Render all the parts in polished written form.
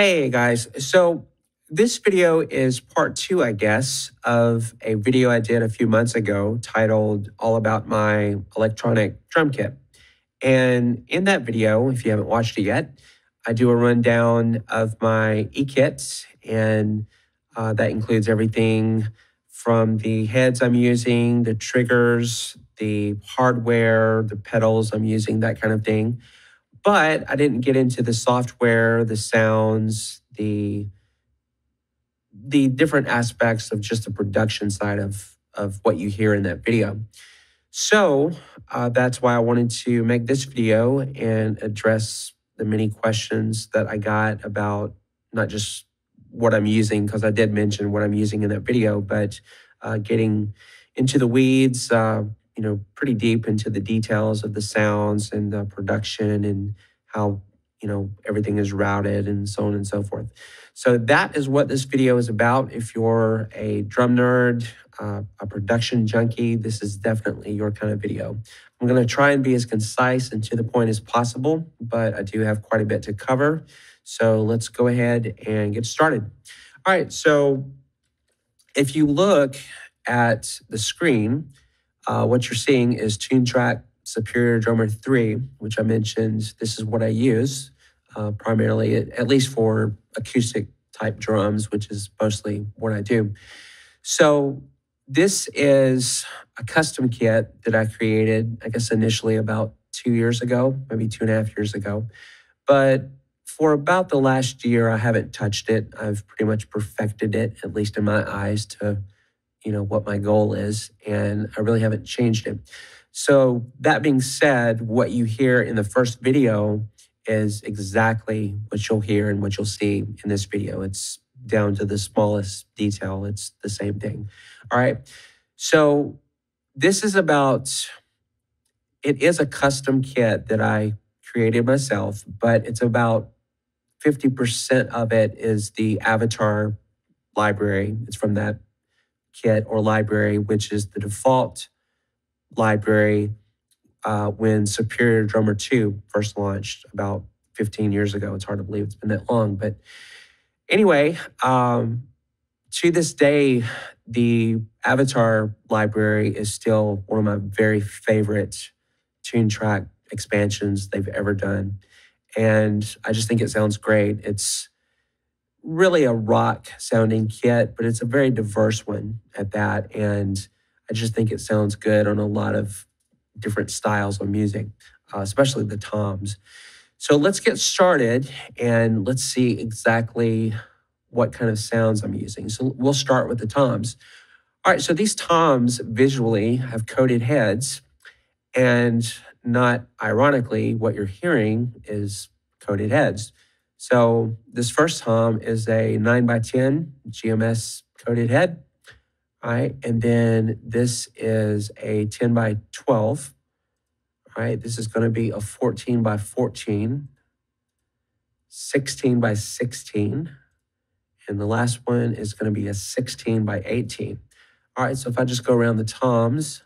Hey guys, so this video is part two, I guess, of a video I did a few months ago titled All About My Electronic Drum Kit. And in that video, if you haven't watched it yet, I do a rundown of my e-kits, and that includes everything from the heads I'm using, the triggers, the hardware, the pedals I'm using, that kind of thing. But I didn't get into the software, the sounds, the different aspects of just the production side of what you hear in that video. So that's why I wanted to make this video and address the many questions that I got about not just what I'm using, because I did mention what I'm using in that video, but getting into the weeds, pretty deep into the details of the sounds and the production and how, everything is routed and so on and so forth. So that is what this video is about. If you're a drum nerd, a production junkie, this is definitely your kind of video. I'm going to try and be as concise and to the point as possible, but I do have quite a bit to cover. So let's go ahead and get started. All right, so if you look at the screen, what you're seeing is Tunetrack Superior Drummer 3, which I mentioned. This is what I use primarily, at least for acoustic type drums, which is mostly what I do. So this is a custom kit that I created, I guess initially about 2 years ago, maybe 2.5 years ago. But for about the last year, I haven't touched it. I've pretty much perfected it, at least in my eyes, to what my goal is, and I really haven't changed it. So that being said, what you hear in the first video is exactly what you'll hear and what you'll see in this video. It's down to the smallest detail. It's the same thing. All right. So this is it is a custom kit that I created myself, but it's about 50% of it is the Avatar library. It's from that kit or library, which is the default library when Superior Drummer 2 first launched about 15 years ago. It's hard to believe it's been that long. But anyway, to this day, the Avatar library is still one of my very favorite Tunetrack expansions they've ever done. And I just think it sounds great. It's really a rock sounding kit, but it's a very diverse one at that. And I just think it sounds good on a lot of different styles of music, especially the toms. So let's get started and let's see exactly what kind of sounds I'm using. So we'll start with the toms. All right, so these toms visually have coated heads, and not ironically, what you're hearing is coated heads. So this first tom is a 9x10 GMS coated head, all right? And then this is a 10x12, all right? This is gonna be a 14x14, 16x16, and the last one is gonna be a 16x18. All right, so if I just go around the toms,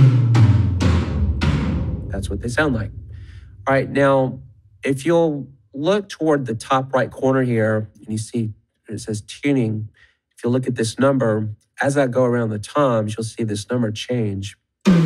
that's what they sound like. All right, now, if you'll look toward the top right corner here, and you see it says tuning. If you look at this number, as I go around the toms, you'll see this number change.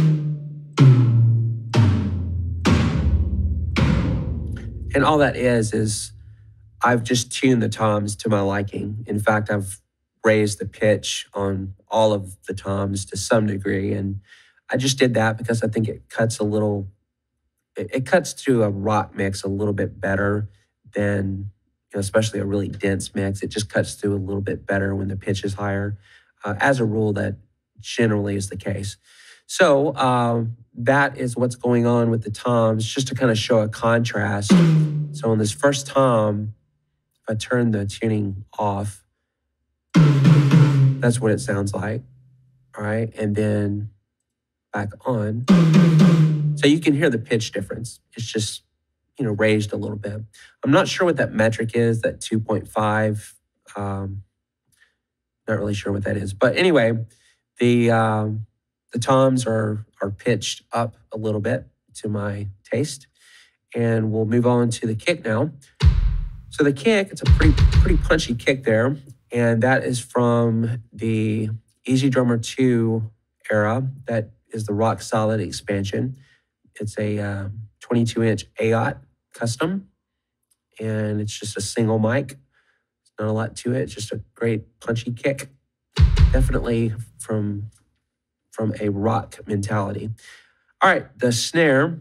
And all that is I've just tuned the toms to my liking. In fact, I've raised the pitch on all of the toms to some degree. And I just did that because I think it cuts it cuts through a rock mix a little bit better than, especially a really dense mix. It just cuts through a little bit better when the pitch is higher. As a rule, that generally is the case. So that is what's going on with the toms, just to kind of show a contrast. So on this first tom, if I turn the tuning off, that's what it sounds like. All right, and then back on. So you can hear the pitch difference. It's just, raised a little bit. I'm not sure what that metric is, that 2.5. Not really sure what that is. But anyway, the toms are pitched up a little bit to my taste. And we'll move on to the kick now. So the kick, it's a pretty punchy kick there. And that is from the EZdrummer 2 era. That is the Rock Solid expansion. It's a 22-inch AOT custom, and it's just a single mic. Not a lot to it, just a great punchy kick. Definitely from a rock mentality. All right, the snare.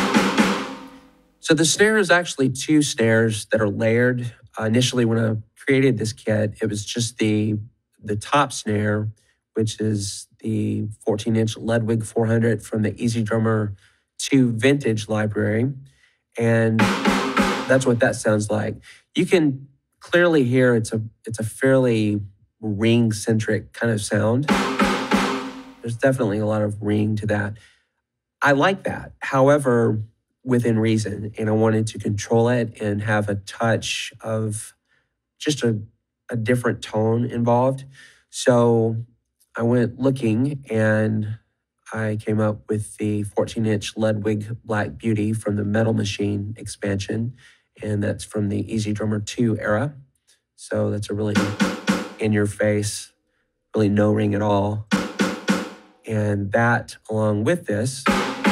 So the snare is actually two snares that are layered. Initially, when I created this kit, it was just the top snare, which is the 14-inch Ludwig 400 from the EZdrummer 2 vintage library. And that's what that sounds like. You can clearly hear it's a fairly ring-centric kind of sound. There's definitely a lot of ring to that. I like that. However, within reason, and I wanted to control it and have a touch of just a different tone involved. So I went looking and I came up with the 14-inch Ludwig Black Beauty from the Metal Machine expansion, and that's from the EZdrummer 2 era. So that's a really in-your-face, really no ring at all. And that, along with this,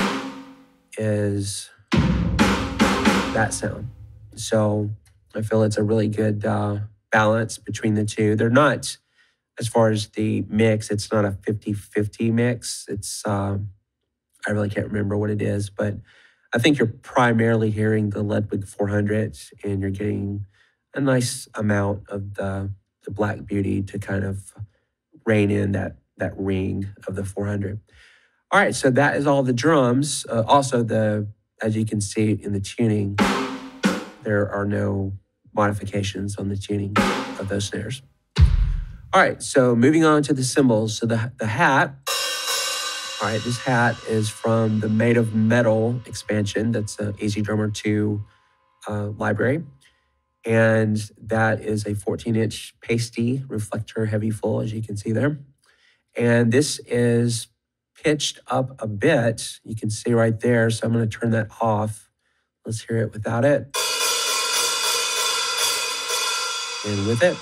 is that sound. So I feel it's a really good balance between the two. They're not, as far as the mix, it's not a 50-50 mix. It's, I really can't remember what it is, but I think you're primarily hearing the Ludwig 400 and you're getting a nice amount of the Black Beauty to kind of rein in that ring of the 400. All right, so that is all the drums. Also, as you can see in the tuning, there are no modifications on the tuning of those snares. All right, so moving on to the cymbals. So the hat, all right, this hat is from the Made of Metal expansion. That's an EZdrummer 2 library. And that is a 14-inch pasty reflector heavy full, as you can see there. And this is pitched up a bit. You can see right there. So I'm going to turn that off. Let's hear it without it. And with it.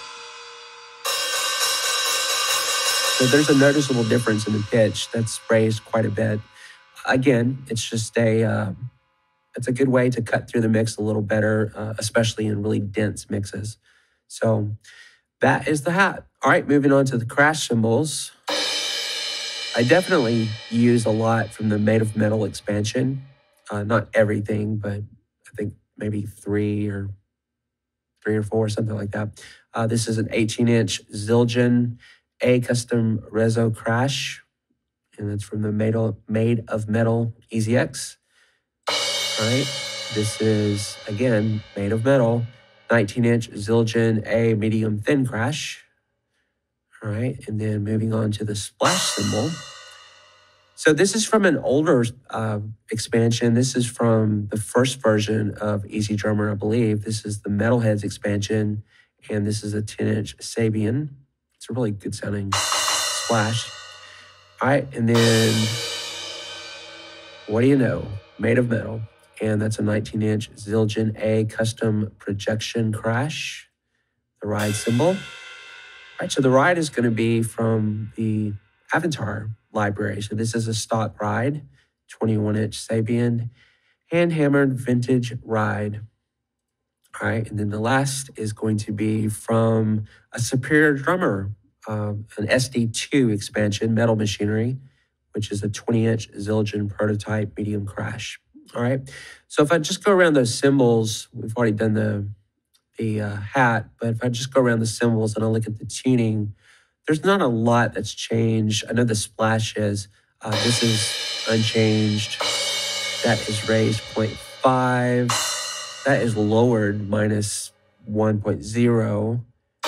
So there's a noticeable difference in the pitch. That's raised quite a bit. Again, it's just it's a good way to cut through the mix a little better, especially in really dense mixes. So that is the hat. All right, moving on to the crash cymbals. I definitely use a lot from the Made of Metal expansion. Not everything, but I think maybe three or four, something like that. This is an 18-inch Zildjian A custom Rezo crash, and that's from the Made of Metal EZX. All right, this is, again, Made of Metal, 19-inch Zildjian A medium thin crash. All right, and then moving on to the splash cymbal. So this is from an older expansion. This is from the first version of EZdrummer, I believe. This is the Metalheads expansion, and this is a 10-inch Sabian. It's a really good sounding splash. All right, and then what do you know? Made of Metal, and that's a 19-inch Zildjian A custom projection crash, the ride cymbal. All right, so the ride is going to be from the Avantar library. So this is a stock ride, 21-inch Sabian, hand-hammered vintage ride. All right, and then the last is going to be from a Superior Drummer, an SD2 expansion, Metal Machinery, which is a 20-inch Zildjian prototype medium crash. All right, so if I just go around those cymbals, we've already done the hat, but if I just go around the cymbals and I look at the tuning, there's not a lot that's changed. I know the splash is. This is unchanged. That is raised 0.5. That is lowered minus 1.0.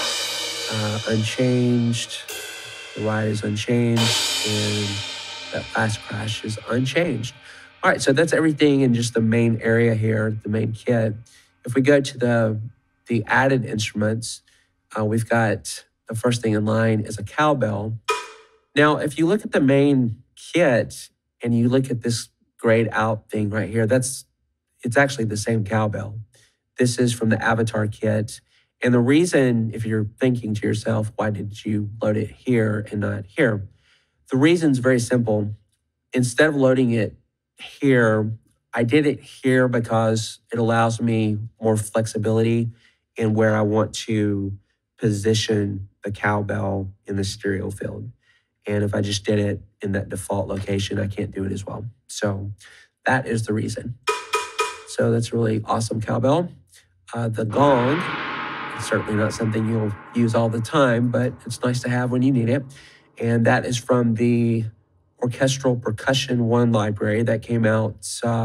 Unchanged. The ride is unchanged. And that last crash is unchanged. All right, so that's everything in just the main area here, the main kit. If we go to the added instruments, we've got the first thing in line is a cowbell. Now, if you look at the main kit and you look at this grayed out thing right here, it's actually the same cowbell. This is from the Avatar kit. And the reason, if you're thinking to yourself, why did you load it here and not here? The reason's very simple. Instead of loading it here, I did it here because it allows me more flexibility in where I want to position the cowbell in the stereo field. And if I just did it in that default location, I can't do it as well. So that is the reason. So that's really awesome cowbell. The gong, certainly not something you'll use all the time, but it's nice to have when you need it. And that is from the Orchestral Percussion 1 library that came out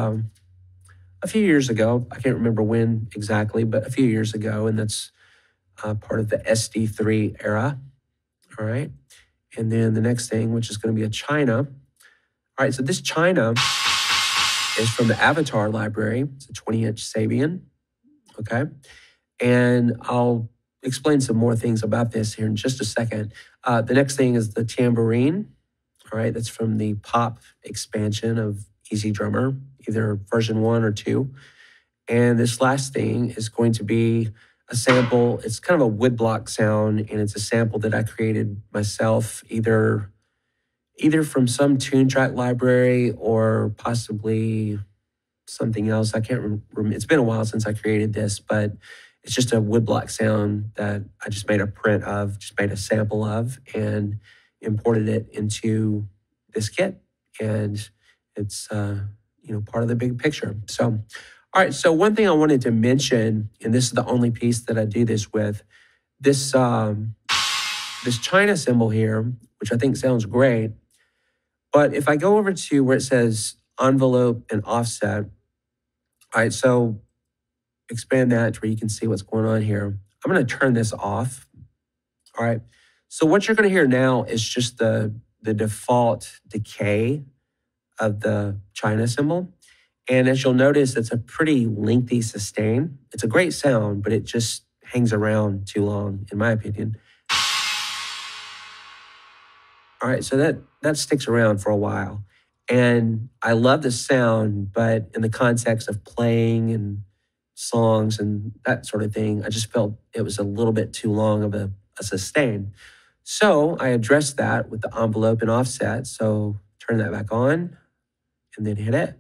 a few years ago. I can't remember when exactly, but a few years ago. And that's part of the SD3 era. All right. And then the next thing, which is going to be a China. All right. So this China is from the Avatar library. It's a 20-inch Sabian. Okay. And I'll explain some more things about this here in just a second. The next thing is the tambourine. All right, that's from the pop expansion of EZdrummer, either version 1 or 2. And this last thing is going to be a sample. It's kind of a woodblock sound, and it's a sample that I created myself, either from some tune track library or possibly something else. I can't remember. It's been a while since I created this, but it's just a woodblock sound that I just made a print of, just made a sample of, and imported it into this kit. And it's, part of the big picture. So, all right. So one thing I wanted to mention, and this is the only piece that I do this with, this China cymbal here, which I think sounds great. But if I go over to where it says envelope and offset, all right, so expand that to where you can see what's going on here. I'm going to turn this off. All right. So what you're going to hear now is just the default decay of the China cymbal. And as you'll notice, it's a pretty lengthy sustain. It's a great sound, but it just hangs around too long, in my opinion. All right, so that sticks around for a while. And I love the sound, but in the context of playing and songs and that sort of thing, I just felt it was a little bit too long of a sustain. So I addressed that with the envelope and offset. So turn that back on and then hit it.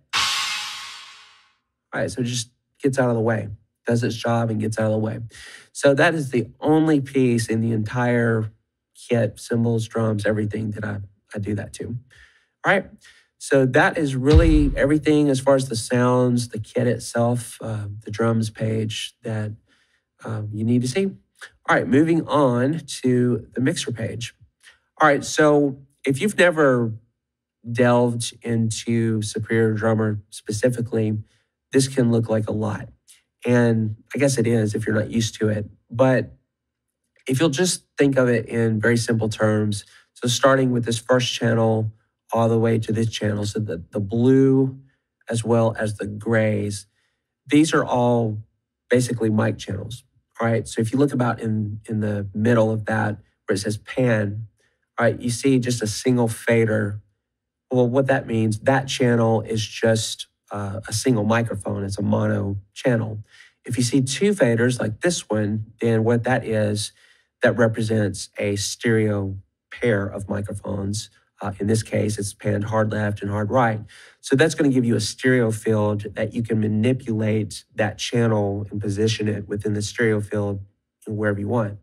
All right, so it just gets out of the way, does its job and gets out of the way. So that is the only piece in the entire kit, cymbals, drums, everything that I do that to. All right, so that is really everything as far as the sounds, the kit itself, the drums page that you need to see. All right, moving on to the mixer page. All right, so if you've never delved into Superior Drummer specifically, this can look like a lot. And I guess it is if you're not used to it. But if you'll just think of it in very simple terms, so starting with this first channel all the way to this channel, so the blue as well as the grays, these are all basically mic channels. All right, so if you look about in the middle of that where it says pan, all right, you see just a single fader. Well, what that means, that channel is just a single microphone. It's a mono channel. If you see two faders like this one, then what that is, that represents a stereo pair of microphones. In this case, it's panned hard left and hard right. So that's going to give you a stereo field that you can manipulate that channel and position it within the stereo field wherever you want.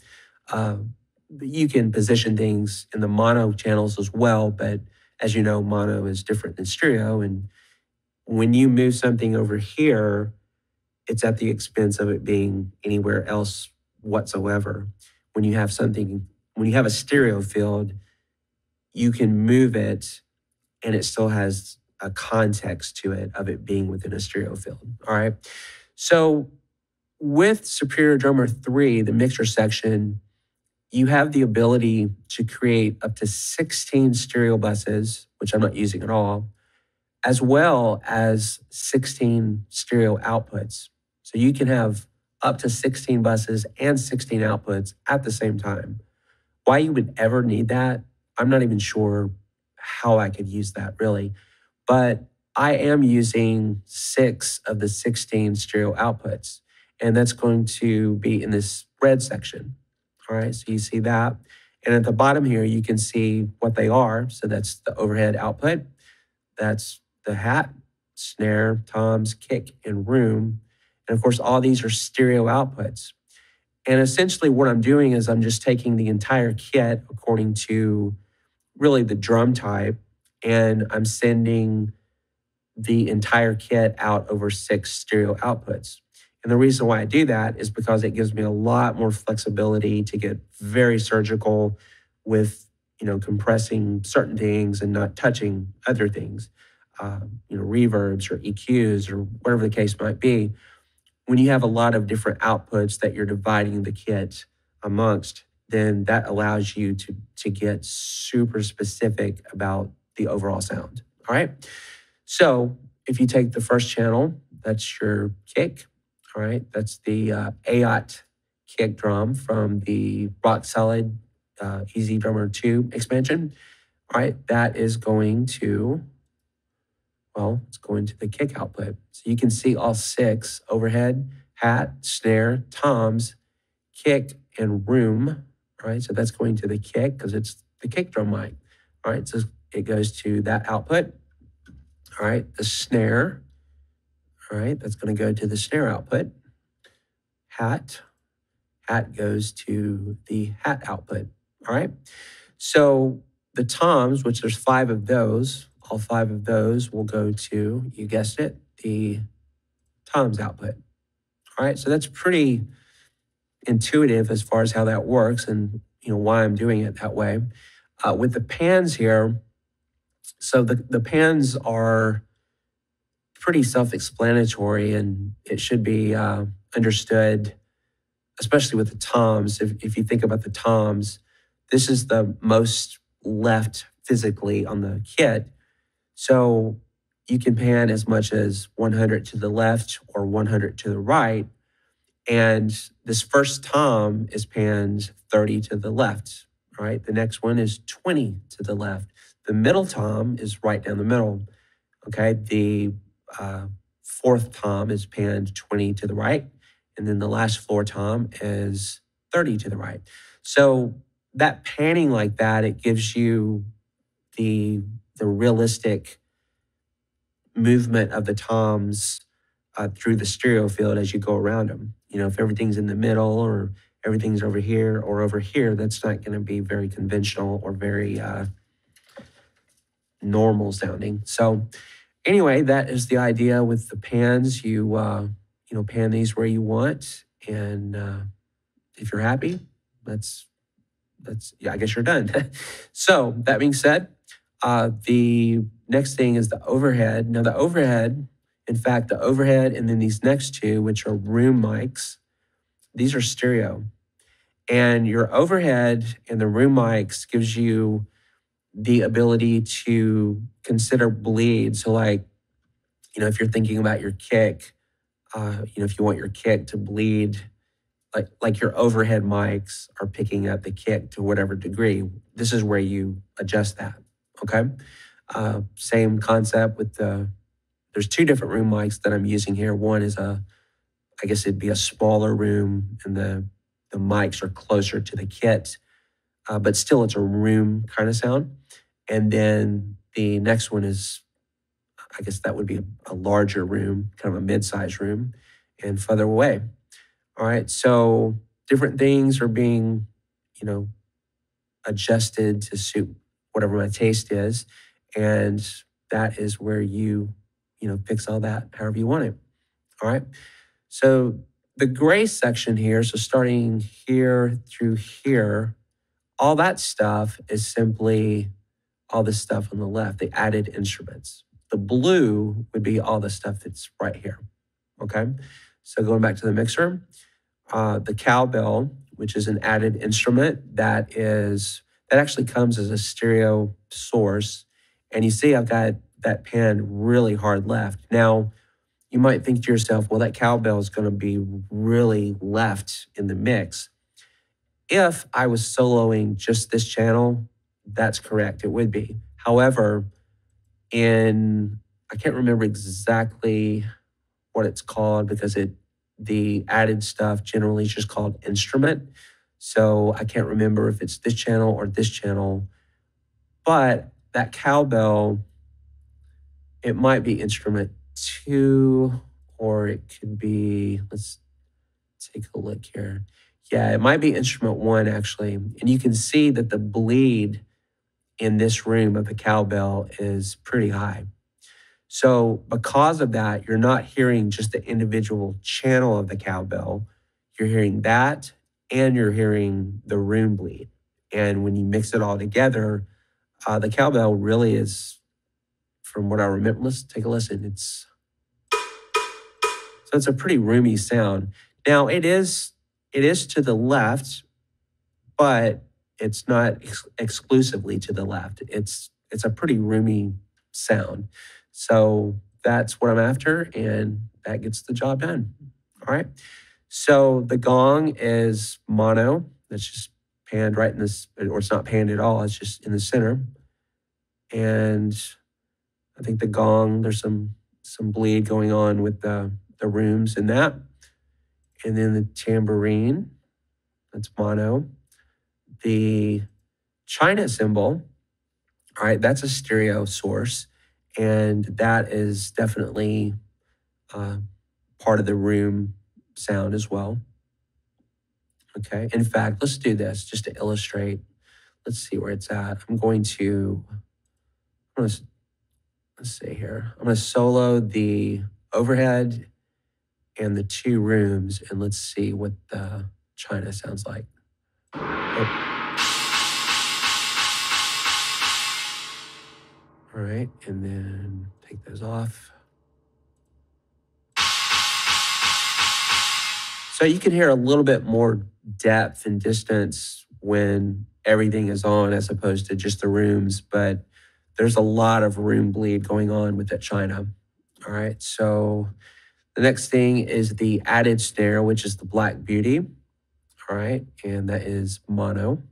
You can position things in the mono channels as well, but as you know, mono is different than stereo. And when you move something over here, it's at the expense of it being anywhere else whatsoever. When you have a stereo field, you can move it and it still has a context to it of it being within a stereo field. All right. So with Superior Drummer 3, the mixer section, you have the ability to create up to 16 stereo buses, which I'm not using at all, as well as 16 stereo outputs. So you can have up to 16 buses and 16 outputs at the same time. Why you would ever need that, I'm not even sure how I could use that really, but I am using 6 of the 16 stereo outputs. and that's going to be in this red section. All right, so you see that. And at the bottom here, you can see what they are. So that's the overhead output. That's the hat, snare, toms, kick, and room. And of course, all these are stereo outputs. And essentially what I'm doing is I'm just taking the entire kit according to really the drum type, and I'm sending the entire kit out over 6 stereo outputs. And the reason why I do that is because it gives me a lot more flexibility to get very surgical with, compressing certain things and not touching other things, reverbs or EQs or whatever the case might be. When you have a lot of different outputs that you're dividing the kit amongst, then that allows you to get super specific about the overall sound. All right. So if you take the first channel, that's your kick. All right. That's the AOT kick drum from the Rock Solid EZdrummer 2 expansion. All right. That is going to, it's going to the kick output. So you can see all 6: overhead, hat, snare, toms, kick, and room. All right, so that's going to the kick because it's the kick drum mic. All right, so it goes to that output. All right, the snare. All right, that's going to go to the snare output. Hat goes to the hat output. All right, so the toms, which there's 5 of those, all 5 of those will go to, you guessed it, the toms output. All right, so that's pretty intuitive as far as how that works and why I'm doing it that way. With the pans here, so the pans are pretty self-explanatory, and it should be understood, especially with the toms. If you think about the toms, this is the most left physically on the kit. So you can pan as much as 100 to the left or 100 to the right. And this first tom is panned 30 to the left, right? The next one is 20 to the left. The middle tom is right down the middle, okay? The fourth tom is panned 20 to the right. And then the last floor tom is 30 to the right. So that panning like that, it gives you the realistic movement of the toms through the stereo field as you go around them. If everything's in the middle or everything's over here or over here, that's not going to be very conventional or very normal sounding. So anyway, that is the idea with the pans. You pan these where you want, and if you're happy, that's I guess you're done. So that being said, the next thing is the overhead. Now the overhead, in fact, the overhead and then these next 2, which are room mics, these are stereo. And your overhead and the room mics gives you the ability to consider bleed. So like, if you're thinking about your kick, if you want your kick to bleed, like your overhead mics are picking up the kick to whatever degree, this is where you adjust that, okay? Same concept with there's 2 different room mics that I'm using here. One is I guess it'd be a smaller room, and the mics are closer to the kit, but still it's a room kind of sound. And then the next one is, I guess that would be a larger room, kind of a mid-sized room, and further away. All right, so different things are being, adjusted to suit whatever my taste is, and that is where you fix all that however you want it. All right, so the gray section here, so starting here through here, all that stuff is simply all the stuff on the left, the added instruments. The blue would be all the stuff that's right here, okay? So going back to the mixer, the cowbell, which is an added instrument, that actually comes as a stereo source. And you see I've got that pan really hard left. Now, you might think to yourself, well, that cowbell is going to be really left in the mix. If I was soloing just this channel, that's correct, it would be. However, I can't remember exactly what it's called because the added stuff generally is just called instrument. So I can't remember if it's this channel or this channel, but that cowbell, it might be instrument 2, or it could be, let's take a look here. Yeah, it might be instrument 1 actually. And you can see that the bleed in this room of the cowbell is pretty high. So because of that, you're not hearing just the individual channel of the cowbell. You're hearing that, and you're hearing the room bleed. And when you mix it all together, the cowbell really is, from what I remember, let's take a listen. So it's a pretty roomy sound. Now it is to the left, but it's not exclusively to the left. It's a pretty roomy sound. So that's what I'm after, and that gets the job done. All right. So the gong is mono. That's just panned right in this, or it's not panned at all. It's just in the center. And I think the gong, there's some bleed going on with the rooms in that. And then the tambourine, that's mono. The China cymbal, all right, that's a stereo source. And that is definitely part of the room sound as well. Okay, in fact, let's do this just to illustrate. Let's see where it's at. Let's see here. I'm going to solo the overhead and the 2 rooms, and let's see what the China sounds like. Oh. All right, and then take those off. So you can hear a little bit more depth and distance when everything is on as opposed to just the rooms, but there's a lot of room bleed going on with that China. All right, so the next thing is the added snare, which is the Black Beauty. All right, and that is mono.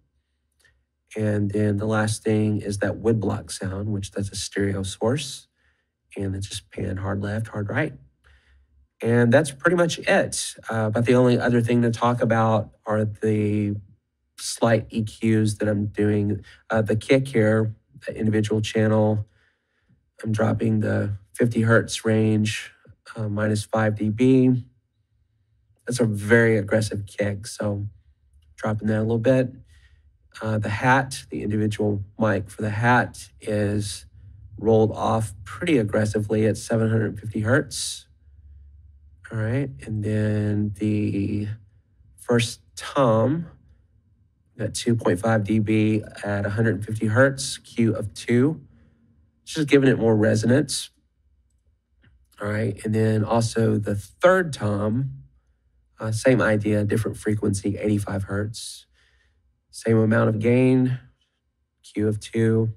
And then the last thing is that woodblock sound, which that's a stereo source. And it's just pan hard left, hard right. And that's pretty much it. But the only other thing to talk about are the slight EQs that I'm doing. The kick here, the individual channel, I'm dropping the 50 hertz range, minus 5 dB. That's a very aggressive kick, so dropping that a little bit. The hat, the individual mic for the hat is rolled off pretty aggressively at 750 hertz. All right, and then the first tom, that 2.5 dB at 150 hertz, Q of 2, just giving it more resonance. All right, and then also the third tom, same idea, different frequency, 85 hertz. Same amount of gain, Q of 2,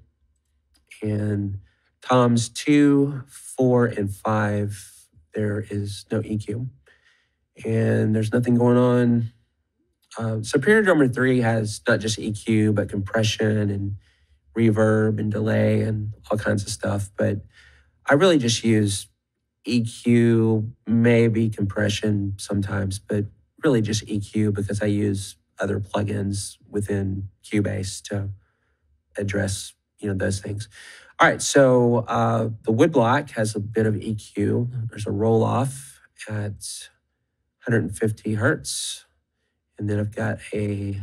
and toms 2, 4, and 5, there is no EQ. And there's nothing going on. Superior Drummer 3 has not just EQ, but compression and reverb and delay and all kinds of stuff. But I really just use EQ, maybe compression sometimes, but really just EQ because I use other plugins within Cubase to address, those things. All right, so the woodblock has a bit of EQ. There's a roll off at 150 hertz, and then I've got a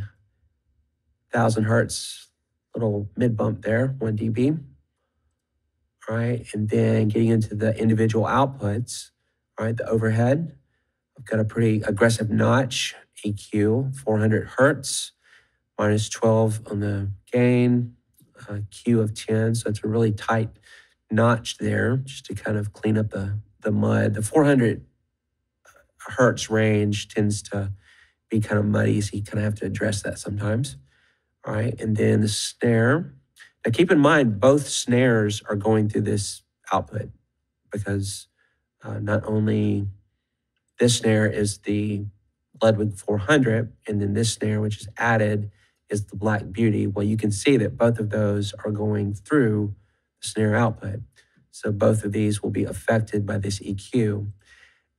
1,000 hertz little mid bump there, 1 dB. All right, and then getting into the individual outputs. All right, the overhead, I've got a pretty aggressive notch. EQ, 400 hertz, minus 12 on the gain, Q of 10. So it's a really tight notch there just to kind of clean up the mud. The 400 hertz range tends to be kind of muddy, so you kind of have to address that sometimes. All right, and then the snare. Now keep in mind, both snares are going through this output because not only this snare is the Ludwig 400, and then this snare, which is added, is the Black Beauty. Well, you can see that both of those are going through the snare output. So both of these will be affected by this EQ.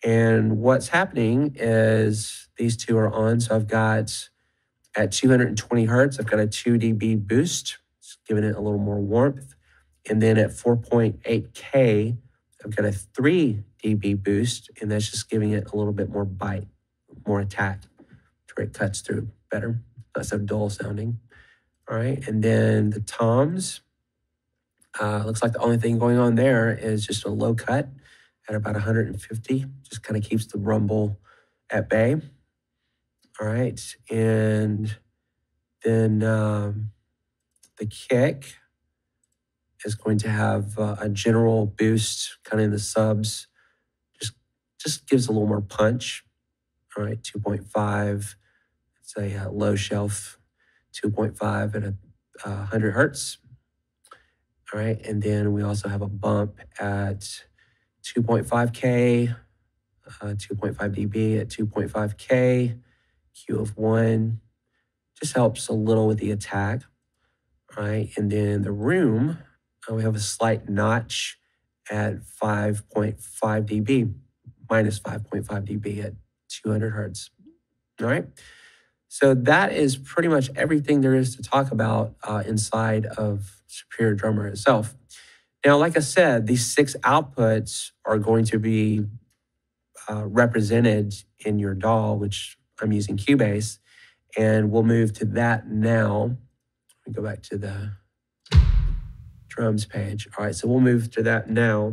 And what's happening is these two are on. So I've got at 220 hertz, I've got a 2 dB boost, just giving it a little more warmth. And then at 4.8K, I've got a 3 dB boost, and that's just giving it a little bit more bite, more attack, to where it cuts through better, not so dull sounding. All right, and then the toms, looks like the only thing going on there is just a low cut at about 150, just kind of keeps the rumble at bay. All right, and then the kick is going to have a general boost kind of in the subs, just gives a little more punch. All right, 2.5, it's a low shelf, 2.5 at 100 hertz. All right, and then we also have a bump at 2.5K, 2.5 dB at 2.5K, Q of 1. Just helps a little with the attack. All right, and then the room, we have a slight notch at 5.5 dB, minus 5.5 dB at 200 hertz. All right, so that is pretty much everything there is to talk about inside of Superior Drummer itself. Now, like I said, these 6 outputs are going to be represented in your DAW, which I'm using Cubase, and we'll move to that now. Let me go back to the drums page. All right, so we'll move to that now.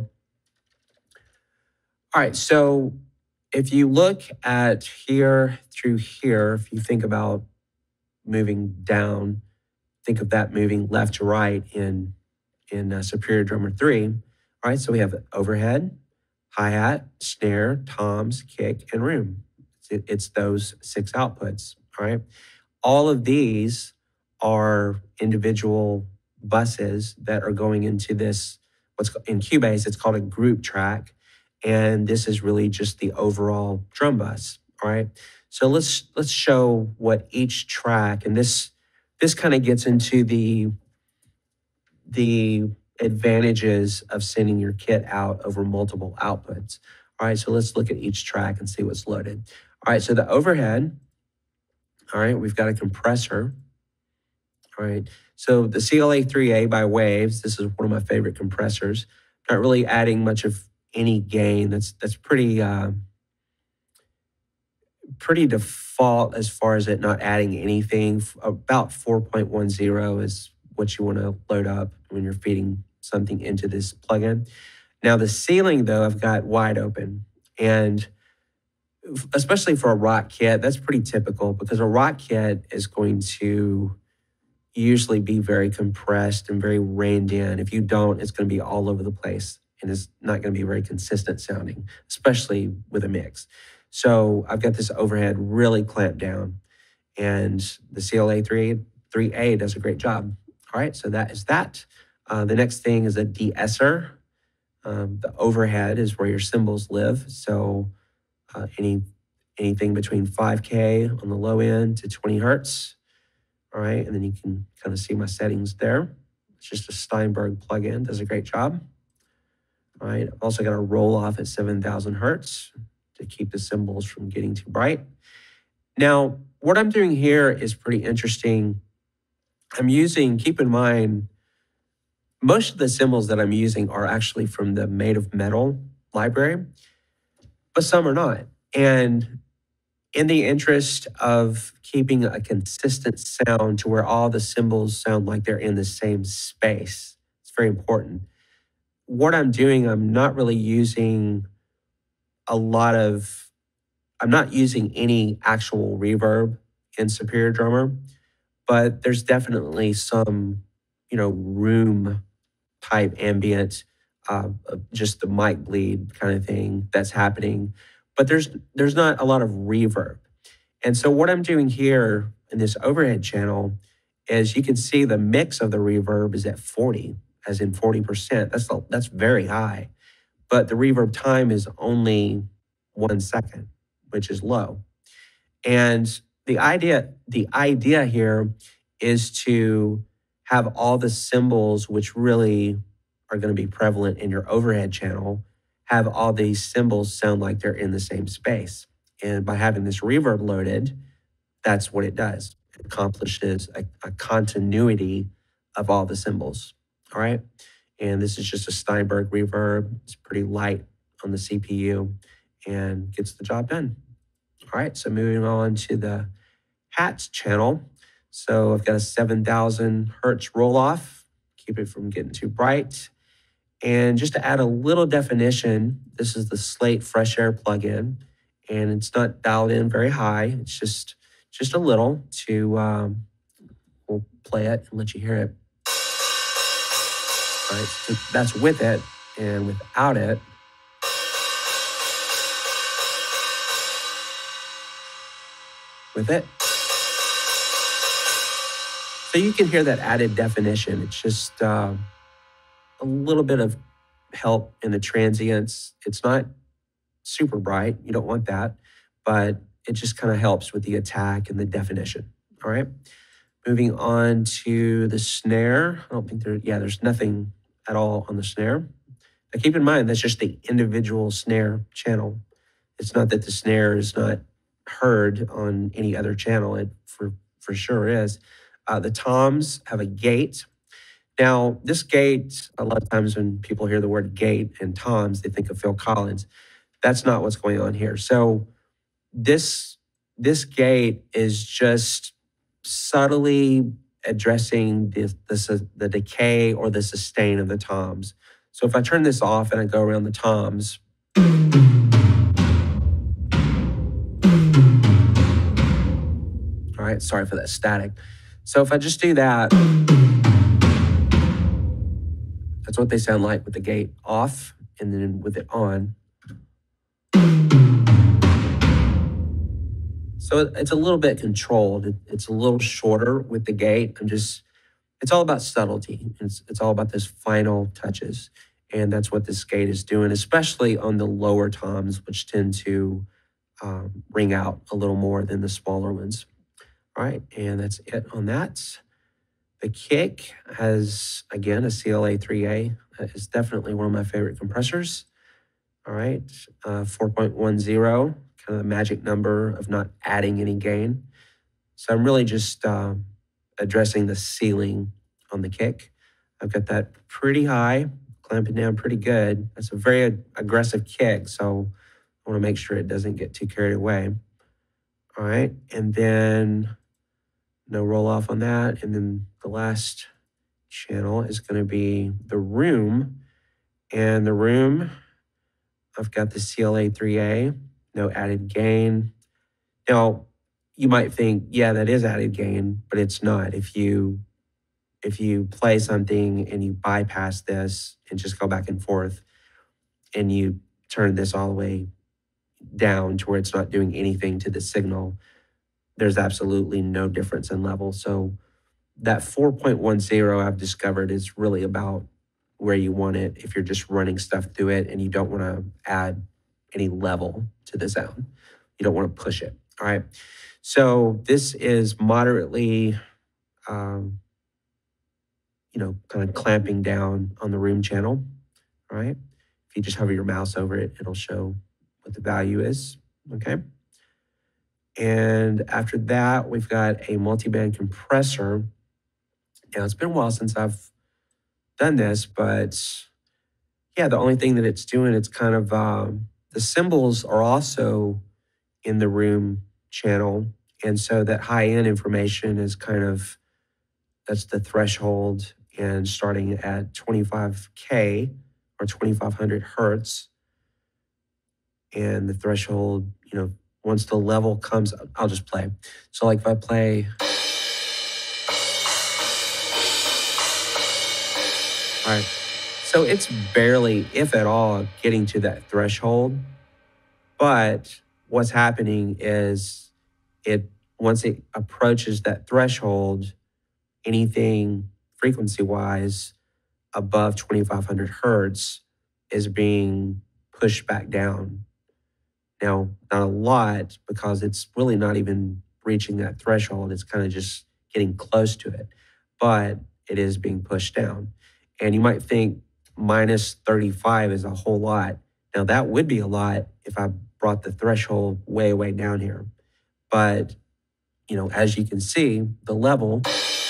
All right, so if you look at here through here, if you think about moving down, think of that moving left to right in Superior Drummer 3. All right, so we have overhead, hi-hat, snare, toms, kick, and room. It's those 6 outputs, all right? All of these are individual buses that are going into this, what's in Cubase, it's called a group track. And this is really just the overall drum bus, all right? So let's show what each track, and this kind of gets into the advantages of sending your kit out over multiple outputs. All right, so let's look at each track and see what's loaded. All right, so the overhead, all right, we've got a compressor. All right, so the CLA3A by Waves, this is one of my favorite compressors. Not really adding much of any gain. That's pretty pretty default as far as it not adding anything. About 4.10 is what you want to load up when you're feeding something into this plugin. Now the ceiling though, I've got wide open, and especially for a rock kit, that's pretty typical because a rock kit is going to usually be very compressed and very reined in. If you don't, it's going to be all over the place and it's not going to be very consistent sounding, especially with a mix. So I've got this overhead really clamped down, and the CLA3A does a great job. All right, so that is that. The next thing is a de-esser. The overhead is where your cymbals live. So anything between 5K on the low end to 20 hertz. All right, and then you can kind of see my settings there. It's just a Steinberg plugin, does a great job. All right, I've also got a roll off at 7,000 hertz to keep the cymbals from getting too bright. Now, what I'm doing here is pretty interesting. I'm using, keep in mind, most of the cymbals that I'm using are actually from the Made of Metal library, but some are not. And in the interest of keeping a consistent sound to where all the cymbals sound like they're in the same space, it's very important. What I'm doing, I'm not really using I'm not using any actual reverb in Superior Drummer, but there's definitely some, room type ambient, just the mic bleed kind of thing that's happening. But there's not a lot of reverb. And so what I'm doing here in this overhead channel is you can see the mix of the reverb is at 40, as in 40%. That's very high. But the reverb time is only 1 second, which is low. And the idea here is to have all the cymbals, which really are going to be prevalent in your overhead channel, have all these cymbals sound like they're in the same space. And by having this reverb loaded, that's what it does. It accomplishes a continuity of all the cymbals. All right. And this is just a Steinberg reverb. It's pretty light on the CPU and gets the job done. All right. So moving on to the hats channel. So I've got a 7,000 hertz roll off, keep it from getting too bright. And just to add a little definition, this is the Slate Fresh Air plugin, and it's not dialed in very high. It's just a little to, we'll play it and let you hear it. All right, so that's with it, and without it, with it. So you can hear that added definition. It's just a little bit of help in the transients. It's not super bright. You don't want that, but it just kind of helps with the attack and the definition. All right. Moving on to the snare. I don't think there's nothing at all on the snare. Now keep in mind, that's just the individual snare channel. It's not that the snare is not heard on any other channel. It for sure is. The toms have a gate. Now, this gate, a lot of times when people hear the word gate and toms, they think of Phil Collins. That's not what's going on here. So this gate is just subtly addressing the decay or the sustain of the toms. So if I turn this off and I go around the toms, all right, sorry for that static. So if I just do that, that's what they sound like with the gate off and then with it on. So it's a little bit controlled. It's a little shorter with the gate. It's all about subtlety. It's all about those final touches. And that's what this gate is doing, especially on the lower toms, which tend to ring out a little more than the smaller ones. All right, and that's it on that. The kick has, again, a CLA3A. That is definitely one of my favorite compressors. All right, 4.10, kind of the magic number of not adding any gain. So I'm really just addressing the ceiling on the kick. I've got that pretty high, clamping down pretty good. That's a very aggressive kick, so I want to make sure it doesn't get too carried away. All right, and then no roll off on that. And then the last channel is going to be the room. And the room, I've got the CLA3A, no added gain. Now, you might think, yeah, that is added gain, but it's not. If you play something and you bypass this and just go back and forth and you turn this all the way down to where it's not doing anything to the signal, there's absolutely no difference in level. So that 4.10 I've discovered is really about where you want it if you're just running stuff through it and you don't want to add any level to the sound. You don't want to push it. All right. So this is moderately, kind of clamping down on the room channel. All right. If you just hover your mouse over it, it'll show what the value is. Okay. And after that, we've got a multi-band compressor. Now, it's been a while since I've done this, but yeah, the only thing that it's doing, it's kind of, the cymbals are also in the room channel. And so that high-end information is kind of, that's the threshold, and starting at 25K or 2500 hertz. And the threshold, once the level comes, I'll just play. So like if I play, all right. So it's barely, if at all, getting to that threshold. But what's happening is once it approaches that threshold, anything frequency-wise above 2500 hertz is being pushed back down. Now, not a lot, because it's really not even reaching that threshold. It's kind of just getting close to it, but it is being pushed down. And you might think minus 35 is a whole lot. Now that would be a lot if I brought the threshold way, way down here. But, as you can see, the level,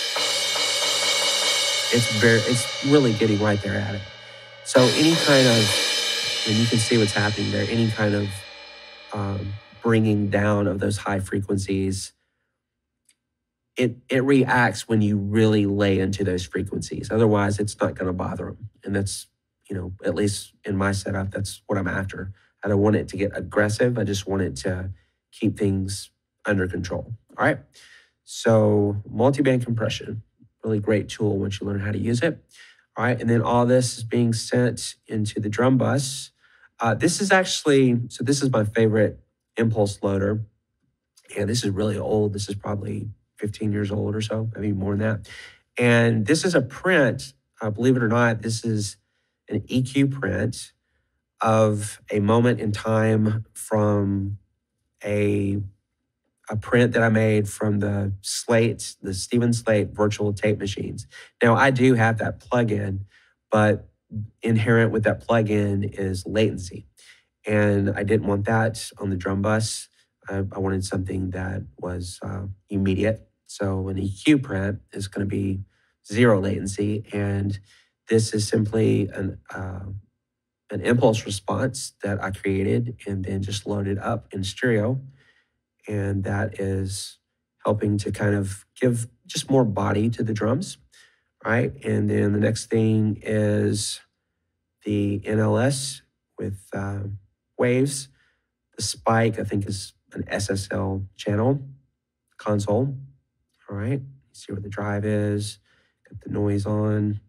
it's really getting right there at it. So any kind of, and you can see what's happening there, any kind of bringing down of those high frequencies, it reacts when you really lay into those frequencies. Otherwise, it's not going to bother them. And that's, at least in my setup, that's what I'm after. I don't want it to get aggressive. I just want it to keep things under control. All right. So multiband compression, really great tool once you learn how to use it. All right. And then all this is being sent into the drum bus. This is my favorite impulse loader. And this is really old. This is probably 15 years old or so, maybe more than that. And this is a print, believe it or not, this is an EQ print of a moment in time from a print that I made from the Slate, the Stephen Slate virtual tape machines. Now, I do have that plugin, but inherent with that plugin is latency. And I didn't want that on the drum bus. I wanted something that was immediate. So an EQ print is going to be zero latency. And this is simply an impulse response that I created and then just loaded up in stereo. And that is helping to kind of give just more body to the drums, right? And then the next thing is the NLS with waves. The spike, I think, is an SSL channel console. All right, see where the drive is, got the noise on.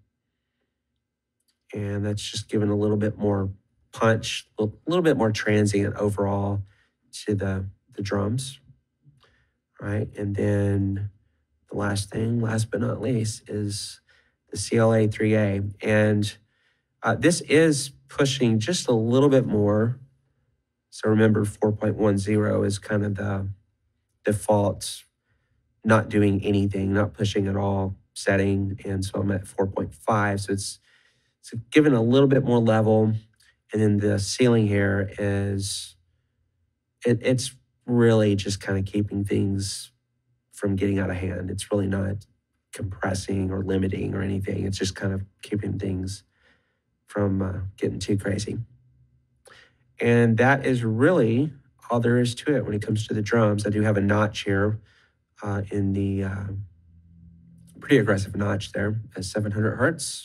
And that's just giving a little bit more punch, a little bit more transient overall to the drums. All right, and then the last but not least, is the CLA 3A. And this is pushing just a little bit more. So remember, 4.10 is kind of the default, not doing anything, not pushing at all setting. And so I'm at 4.5. So it's given a little bit more level. And then the ceiling here is, it's really just kind of keeping things from getting out of hand. It's really not compressing or limiting or anything. It's just kind of keeping things from getting too crazy. And that is really all there is to it when it comes to the drums. I do have a notch here in the pretty aggressive notch there at 700 hertz.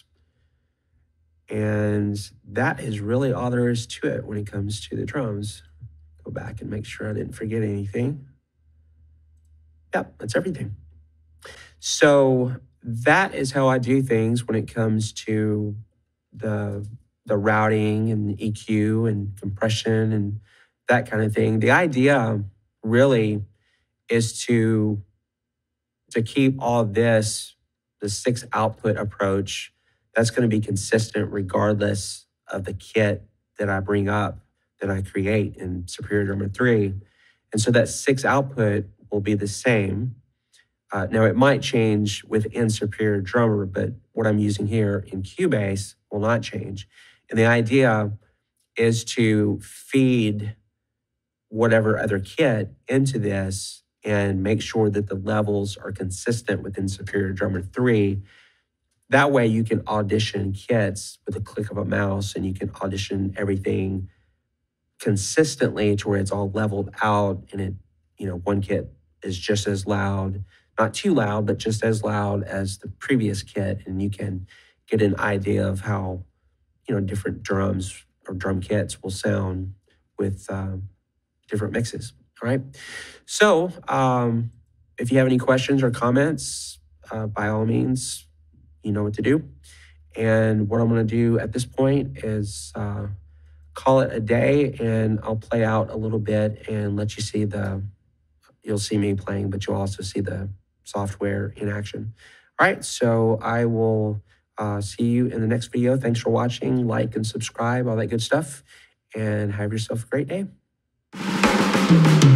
And that is really all there is to it when it comes to the drums. Go back and make sure I didn't forget anything. Yep, that's everything. So that is how I do things when it comes to the routing and EQ and compression and that kind of thing. The idea really is to keep all this, the 6 output approach, that's going to be consistent regardless of the kit that I bring up, that I create in Superior Drummer 3. And so that 6 output will be the same. Now, it might change within Superior Drummer, but what I'm using here in Cubase will not change. And the idea is to feed whatever other kit into this and make sure that the levels are consistent within Superior Drummer 3. That way you can audition kits with a click of a mouse, and you can audition everything consistently to where it's all leveled out, and it, one kit is just as loud, not too loud, but just as loud as the previous kit. And you can get an idea of how, different drums or drum kits will sound with different mixes. All right. So if you have any questions or comments, by all means, you know what to do. And what I'm going to do at this point is call it a day, and I'll play out a little bit and let you see you'll see me playing, but you'll also see the software in action. All right, so I will see you in the next video. Thanks for watching. Like and subscribe, all that good stuff, and have yourself a great day.